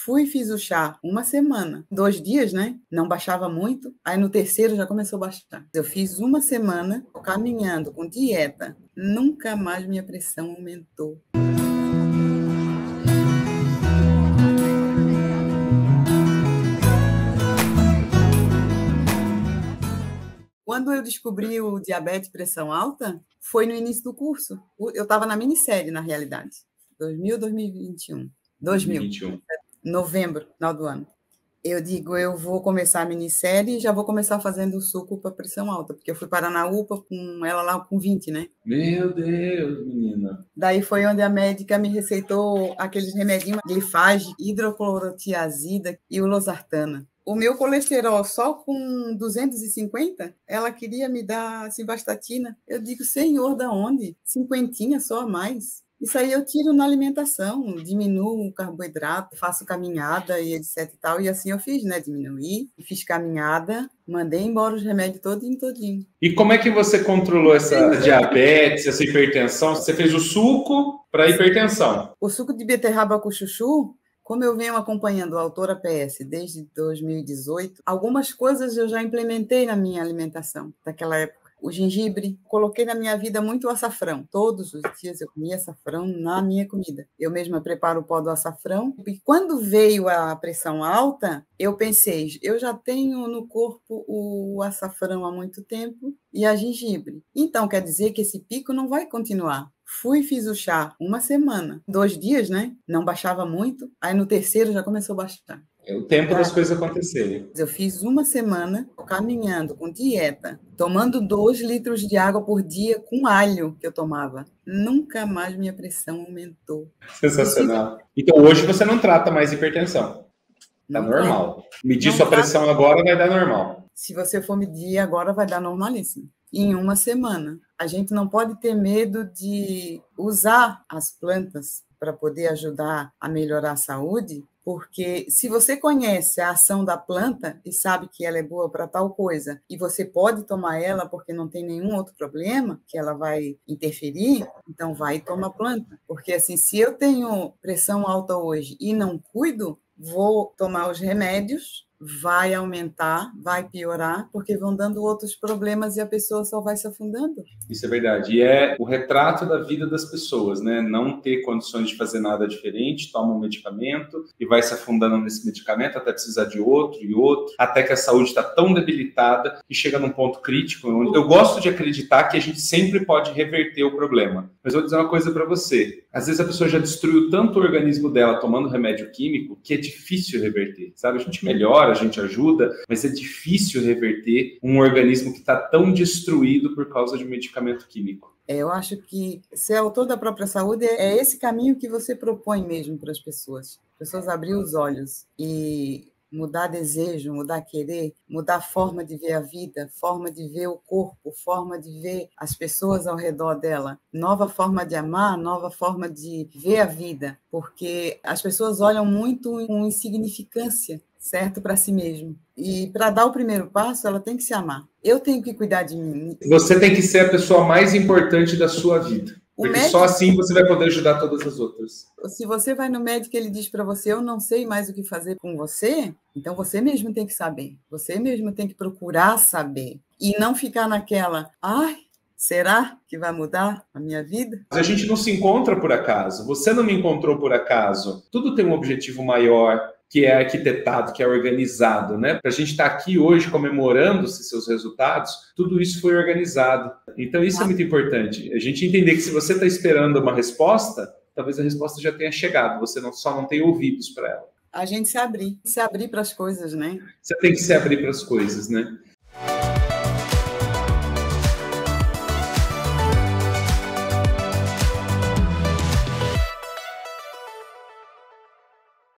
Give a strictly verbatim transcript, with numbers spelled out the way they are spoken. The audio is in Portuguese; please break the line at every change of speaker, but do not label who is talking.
Fui, fiz o chá uma semana, dois dias, né? Não baixava muito. Aí no terceiro já começou a baixar. Eu fiz uma semana caminhando com dieta. Nunca mais minha pressão aumentou. Quando eu descobri o diabetes e pressão alta, foi no início do curso. Eu estava na minissérie, na realidade. dois mil, dois mil e vinte e um. dois mil.
dois mil e vinte e um.
Novembro, final do ano. Eu digo, eu vou começar a minissérie e já vou começar fazendo o suco para pressão alta, porque eu fui parar na U P A com ela lá com vinte, né?
Meu Deus, menina.
Daí foi onde a médica me receitou aqueles remedinhos, glifage, hidroclorotiazida e o losartana. O meu colesterol só com duzentos e cinquenta, ela queria me dar simvastatina. Eu digo, senhor, da onde? Cinquentinha só a mais. Isso aí eu tiro na alimentação, diminuo o carboidrato, faço caminhada e etc e tal. E assim eu fiz, né? Diminuí, fiz caminhada, mandei embora os remédios todinho, todinho.
E como é que você controlou essa diabetes, essa hipertensão? Você fez o suco para hipertensão?
O suco de beterraba com chuchu, como eu venho acompanhando a autora P S desde dois mil e dezoito, algumas coisas eu já implementei na minha alimentação daquela época. O gengibre, coloquei na minha vida muito açafrão. Todos os dias eu comia açafrão na minha comida. Eu mesma preparo o pó do açafrão. E quando veio a pressão alta, eu pensei, eu já tenho no corpo o açafrão há muito tempo e a gengibre. Então, quer dizer que esse pico não vai continuar. Fui e fiz o chá uma semana, dois dias, né? Não baixava muito. Aí no terceiro já começou a baixar.
É o tempo das coisas acontecerem.
Eu fiz uma semana caminhando com dieta, tomando dois litros de água por dia com alho que eu tomava. Nunca mais minha pressão aumentou.
Sensacional. Então hoje você não trata mais hipertensão. Tá
Não
normal. Medir
não
sua
trata.
pressão agora vai dar normal.
Se você for medir agora, vai dar normalíssimo. Em uma semana. A gente não pode ter medo de usar as plantas para poder ajudar a melhorar a saúde, porque se você conhece a ação da planta e sabe que ela é boa para tal coisa, e você pode tomar ela porque não tem nenhum outro problema que ela vai interferir, então vai e toma a planta. Porque assim, se eu tenho pressão alta hoje e não cuido, vou tomar os remédios, vai aumentar, vai piorar, porque vão dando outros problemas e a pessoa só vai se afundando.
Isso é verdade. E é o retrato da vida das pessoas, né? Não ter condições de fazer nada diferente, toma um medicamento e vai se afundando nesse medicamento até precisar de outro e outro, até que a saúde está tão debilitada que chega num ponto crítico. Onde eu gosto de acreditar que a gente sempre pode reverter o problema. Mas eu vou dizer uma coisa para você. Às vezes a pessoa já destruiu tanto o organismo dela tomando remédio químico que é difícil reverter, sabe? A gente melhora, a gente ajuda, mas é difícil reverter um organismo que está tão destruído por causa de um medicamento químico.
É, eu acho que ser autor da própria saúde é esse caminho que você propõe mesmo para as pessoas. As pessoas abrir os olhos e mudar desejo, mudar querer, mudar a forma de ver a vida, forma de ver o corpo, forma de ver as pessoas ao redor dela, nova forma de amar, nova forma de ver a vida, porque as pessoas olham muito com insignificância, certo, para si mesmo. E para dar o primeiro passo, ela tem que se amar. Eu tenho que cuidar de mim.
Você tem que ser a pessoa mais importante da sua vida. Porque médico, só assim você vai poder ajudar todas as outras.
Se você vai no médico e ele diz para você, eu não sei mais o que fazer com você, então você mesmo tem que saber. Você mesmo tem que procurar saber. E não ficar naquela, ai, será que vai mudar a minha vida?
A gente não se encontra por acaso. Você não me encontrou por acaso. Tudo tem um objetivo maior, que é arquitetado, que é organizado, né? Para a gente estar aqui hoje comemorando seus resultados, tudo isso foi organizado. Então isso é muito importante. A gente entender que se você está esperando uma resposta, talvez a resposta já tenha chegado, você não, só não tem ouvidos para ela.
A gente se abrir, se abrir para as coisas, né?
Você tem que se abrir para as coisas, né?